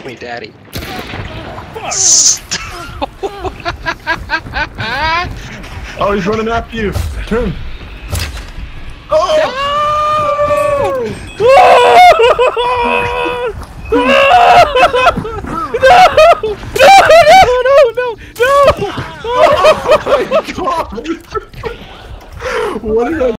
me, Daddy. Oh, he's running after you. Turn. Oh! No! No! Oh my God! What did I